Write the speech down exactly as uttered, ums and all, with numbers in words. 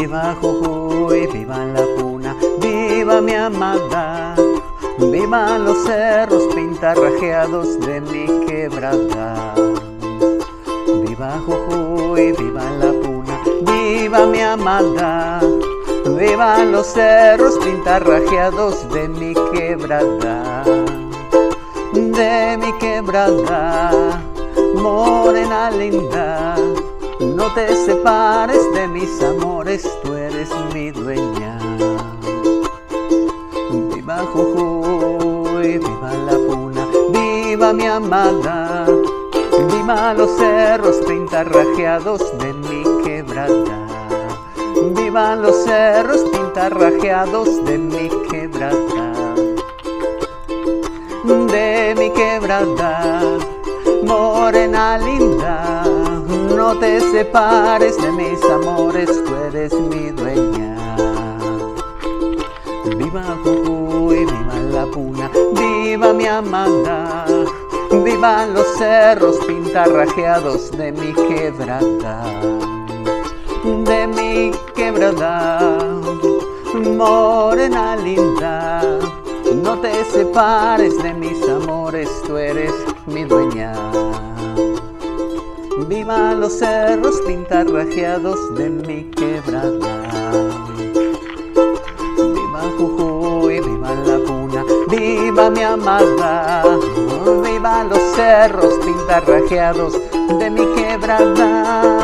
Viva Jujuy, viva la puna, viva mi amada. Viva los cerros pintarrajeados de mi quebrada. Viva Jujuy, viva la puna, viva mi amada. Viva los cerros pintarrajeados de mi quebrada. De mi quebrada, morena linda, no te separes de mis amores, tú eres mi dueña. Viva Jujuy, viva la puna, viva mi amada. Viva los cerros pintarrajeados de mi quebrada. Viva los cerros pintarrajeados de mi quebrada. De mi quebrada, morena linda, no te separes de mis amores, tú eres mi dueña. Viva Jujuy, viva la puna, viva mi amada. Viva los cerros pintarrajeados de mi quebrada. De mi quebrada, morena linda, no te separes de mis amores, tú eres mi dueña. Viva los cerros pintarrajeados de mi quebrada. Viva Jujuy, viva la puna, viva mi amada. Viva los cerros pintarrajeados de mi quebrada.